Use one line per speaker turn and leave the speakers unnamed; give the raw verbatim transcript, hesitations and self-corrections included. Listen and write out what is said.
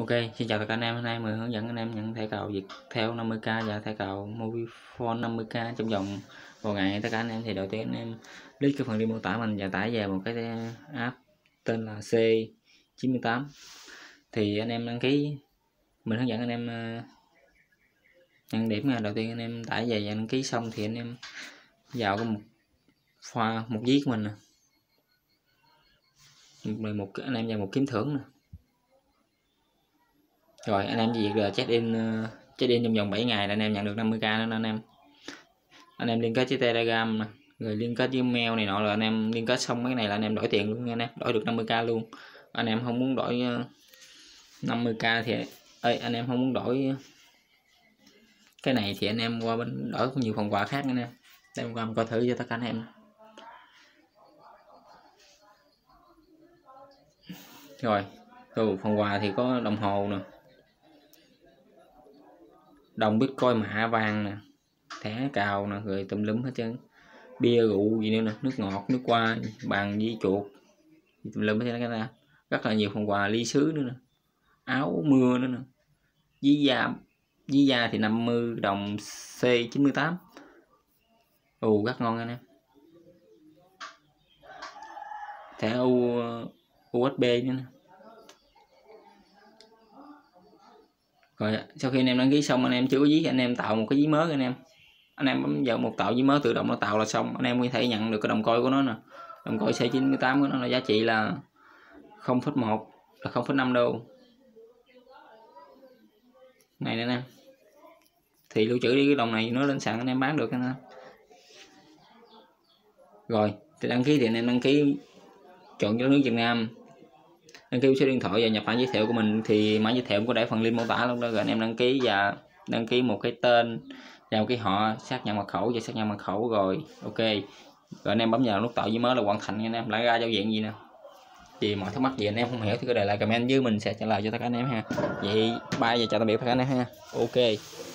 Ok, xin chào tất cả anh em. Hôm nay mình hướng dẫn anh em nhận thẻ cào Viettel năm mươi k và thẻ cào Mobifone năm mươi k trong vòng một ngày. Tất cả anh em thì đầu tiên anh em click cái phần link mô tả mình và tải về một cái app tên là C chín tám. Thì anh em đăng ký, mình hướng dẫn anh em nhận điểm. Là đầu tiên anh em tải về và đăng ký xong thì anh em vào cái một khoa một viết của mình nè, một, một anh em vào một kiếm thưởng nè. Rồi anh em việc là check in uh, check in trong vòng bảy ngày là anh em nhận được năm mươi k nữa anh em. Anh em liên kết với Telegram nè, rồi liên kết với mail này nọ, là anh em liên kết xong mấy cái này là anh em đổi tiền luôn nha anh em, đổi được năm mươi k luôn. Anh em không muốn đổi uh, năm mươi k thì ơi anh em không muốn đổi cái này thì anh em qua bên đổi nhiều phần quà khác nữa nè. Đây qua coi thử cho tất cả anh em. Rồi từ phần quà thì có đồng hồ nè, đồng Bitcoin mạ vàng nè, thẻ cào nè, rồi tùm lum hết trơn, bia rượu gì nữa nè, nước ngọt, nước qua, bàn với chuột, tùm lum hết trơn nè. Rất là nhiều phần quà, ly sứ nữa nè, áo mưa nữa nè, dí da, dí da thì năm mươi đồng C chín tám. Ồ rất ngon anh em. Thẻ U u ét bê nữa nè. Rồi sau khi anh em đăng ký xong, anh em chưa có ví, anh em tạo một cái ví mới anh em. Anh em bấm vào một tạo ví mới, tự động nó tạo là xong. Anh em có thể nhận được cái đồng coin của nó nè. Đồng coin C chín tám của nó là giá trị là không phẩy một là không phẩy năm đô. Này nè anh em. Thì lưu trữ đi cái đồng này, nó lên sàn anh em bán được anh em. Rồi, thì đăng ký thì anh em đăng ký chọn cho nước Việt Nam. Đăng ký số điện thoại và nhập mã giới thiệu của mình, thì mã giới thiệu có để phần link mô tả luôn đó. Rồi anh em đăng ký và đăng ký một cái tên và một cái họ, xác nhận mật khẩu và xác nhận mật khẩu rồi ok. Rồi anh em bấm vào nút tạo với mới là hoàn thành nha anh em, lại ra giao diện gì nè. Thì mọi thắc mắc gì anh em không hiểu thì có để lại comment với mình sẽ trả lời cho tất cả anh em ha. Vậy bye và chào tạm biệt tất cả anh em ha. Ok.